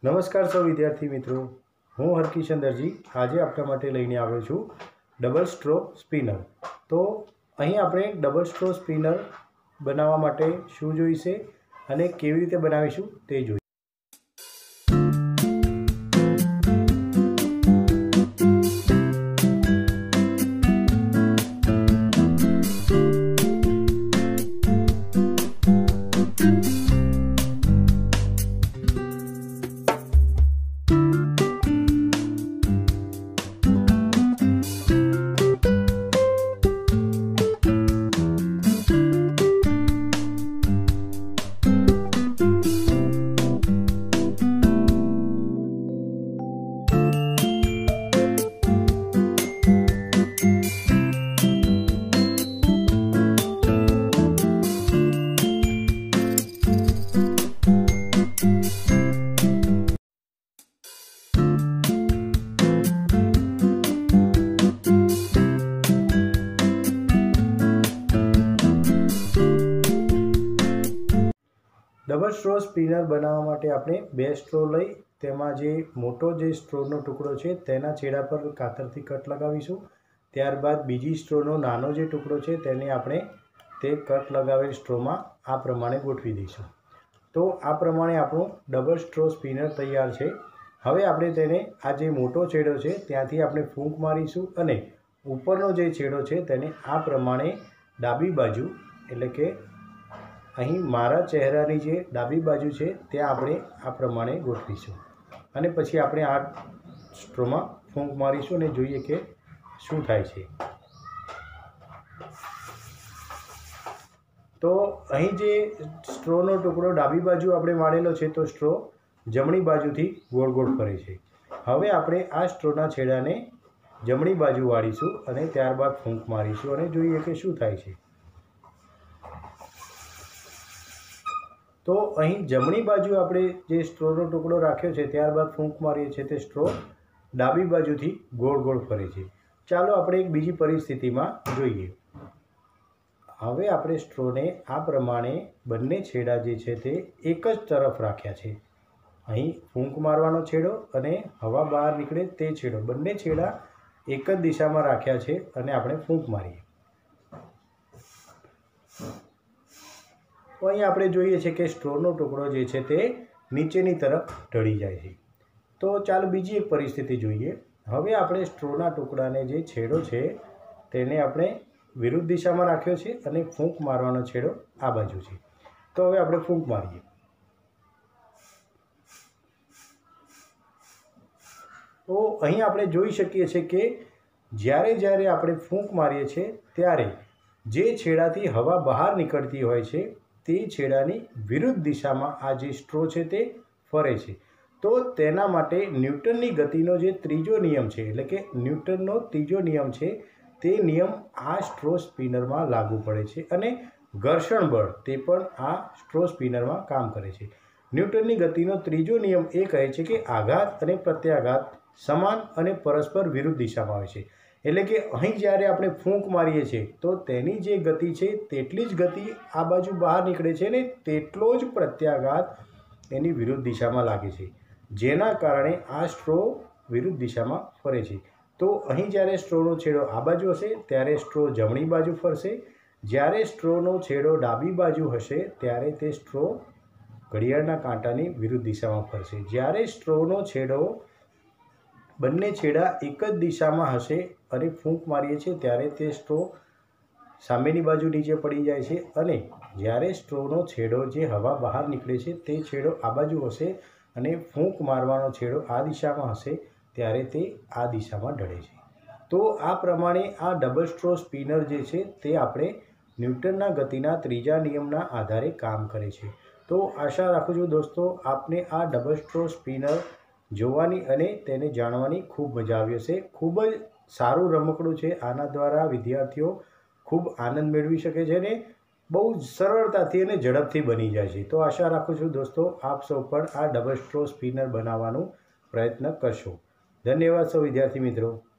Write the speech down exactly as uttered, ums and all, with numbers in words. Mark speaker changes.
Speaker 1: नमस्कार सौ विद्यार्थी मित्रों, हूँ हरकिशन दर्जी आज आपણા માટે લઈને આવ્યો છું ડબલ સ્ટ્રો સ્પિનર। તો અહીં આપણે ડબલ સ્ટ્રો સ્પિનર બનાવવા માટે શું જોઈશે અને કેવી રીતે બનાવીશું તે જોઈએ। डबल स्ट्रो स्पिनर बनावा माटे आपणे बे स्ट्रो लई तेमां जे मोटो जे स्ट्रोनो टुकड़ो छे तेना छेड़ा पर कातरथी कट लगावीशुं। त्यारबाद बीजी स्ट्रोनो नानो जे टुकड़ो छे तेने आपणे ते कट लगावेल स्ट्रोमां आ प्रमाणे गोठवी दईशुं। तो आ प्रमाणे आपणुं डबल स्ट्रो स्पिनर तैयार छे। हवे आपणे तेने आ जे मोटो छेड़ो छे त्यांथी आपणे फूंक मारीशुं अने उपरनो जे छेड़ो छे तेने आ प्रमाणे डाबी बाजू एटले के અહીં મારા ચહેરાની જે ડાબી બાજુ છે ત્યાં આપણે આ પ્રમાણે ગોઠવીશું અને પછી આપણે આ સ્ટ્રોમાં ફૂંક મારીશું અને જોઈએ કે શું થાય છે। તો અહીં જે સ્ટ્રોનો ટુકડો ડાબી બાજુ આપણે વાળેલો છે તો સ્ટ્રો જમણી બાજુથી ગોળ ગોળ ફરે છે। હવે આપણે આ સ્ટ્રોના છેડાને જમણી બાજુ વાળીશું અને ત્યારબાદ ફૂંક મારીશું અને જોઈએ કે શું થાય છે। तो अहीं जमणी बाजू आपणे जे स्ट्रोनो टुकड़ो राख्यो छे त्यारबाद फूंक मारीए छे ते स्ट्रो डाबी बाजूथी गोळ गोळ फरे छे। चालो आपणे एक बीजी परिस्थितिमां जोईए। हवे आपणे स्ट्रोने आ प्रमाणे बंने छेड़ा जे छे ते एक ज तरफ राख्या छे। अहीं फूंक मारवानो छेड़ो अने हवा बहार निकळे ते छेड़ो बंने छेड़ा एक ज दिशामां राख्या छे अने आपणे फूंक मारीए। तो अहीं आपणे जोईए छे के स्ट्रोनो टुकड़ो जे छे ते नीचेनी तरफ ढળી જાય છે। तो चालो बीजी एक परिस्थिति जोईए। हवे आपणे स्ट्रोना टुकड़ाने जे छेड़ो छे तेने आपणे विरुद्ध दिशामां राख्यो छे अने फूंक मारवानो छेड़ो आ बाजू छे। तो हवे आपणे फूंक मारीए। तो અહીં આપણે જોઈ શકીએ છીએ કે જ્યારે જ્યારે આપણે ફૂંક મારીએ છીએ ત્યારે જે છેડાથી હવા બહાર નીકળતી હોય છે તે છેડાની વિરુદ્ધ દિશામાં આ જે સ્ટ્રો છે તે ફરે છે। તો તેના માટે ન્યૂટનની ગતિનો જે ત્રીજો નિયમ છે એટલે કે ન્યૂટનનો ત્રીજો નિયમ છે તે નિયમ આ સ્ટ્રો સ્પિનરમાં લાગુ પડે છે અને ઘર્ષણ બળ તે પણ આ સ્ટ્રો સ્પિનરમાં કામ કરે છે। ન્યૂટનની ગતિનો ત્રીજો નિયમ એ કહે છે કે આઘાત અને પ્રત્યાઘાત સમાન અને પરસ્પર વિરુદ્ધ દિશામાં હોય છે। એટલે કે અહીં જ્યારે આપણે ફૂંક મારીએ છીએ તો તેની જે ગતિ છે તેટલી જ ગતિ આ બાજુ બહાર નીકળે છે ને તેટલો જ પ્રત્યાઘાત એની વિરુદ્ધ દિશામાં લાગે છે, જેના કારણે આ સ્ટ્રો વિરુદ્ધ દિશામાં ફરે છે। તો અહીં જ્યારે સ્ટ્રોનો છેડો આ બાજુ હશે ત્યારે સ્ટ્રો જમણી બાજુ ફરશે, જ્યારે સ્ટ્રોનો છેડો ડાબી બાજુ હશે ત્યારે તે સ્ટ્રો ઘડિયાળના કાંટાની વિરુદ્ધ દિશામાં ફરશે। જ્યારે સ્ટ્રોનો છેડો બંને છેડા એક જ દિશામાં હશે અને ફૂંક મારીએ છીએ ત્યારે તે સ્ટ્રો સામેની બાજુ નીચે પડી જાય છે અને જ્યારે સ્ટ્રોનો છેડો જે હવા બહાર નીકળે છે તે છેડો આ બાજુ હશે અને ફૂંક મારવાનો છેડો આ દિશામાં હશે ત્યારે તે આ દિશામાં ઢળે છે। તો આ પ્રમાણે આ ડબલ સ્ટ્રો સ્પિનર જે છે તે આપણે ન્યૂટનના ગતિના ત્રીજા નિયમના આધારે કામ કરે છે। તો આશા રાખું છું દોસ્તો આપને આ ડબલ સ્ટ્રો સ્પિનર જોવાની અને તેને જાણવાની ખૂબ મજા આવી હશે। ખૂબ જ સારું રમકડું છે। આના દ્વારા વિદ્યાર્થીઓ ખૂબ આનંદ મેળવી શકે છે અને બહુ સરળતાથી અને ઝડપથી બની જાય છે। તો આશા રાખું છું દોસ્તો આપ સૌ પણ આ ડબલ સ્ટ્રો સ્પિનર બનાવવાનો પ્રયત્ન કરશો। ધન્યવાદ સૌ વિદ્યાર્થી મિત્રો।